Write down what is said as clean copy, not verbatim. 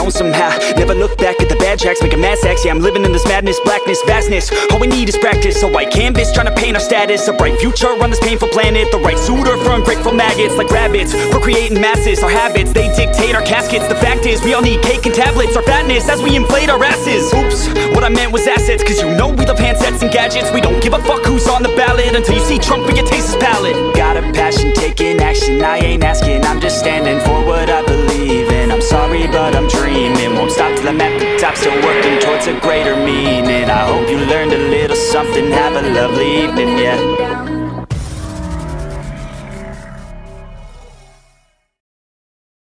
zone somehow. Never look back at the bad tracks, making mass acts. Yeah, I'm living in this madness, blackness, vastness. All we need is practice, so white canvas, trying to paint our status. A bright future on this painful planet. The right suitor for ungrateful maggots. Like rabbits, procreating masses. Our habits, they dictate our caskets. The fact is, we all need cake and tablets. Our fatness, as we inflate our asses. Oops, what I meant was assets. Cause you know we love handsets and gadgets. We don't give a fuck who's on the ballot until you see Trump and your taste is pallid. Got a passion, taking action. I ain't asking, I'm just standing for what I believe in. I'm sorry, but I'm dreaming. Won't stop till I'm at the top, still working towards a greater meaning. I hope you learned a little something. Have a lovely evening, yeah.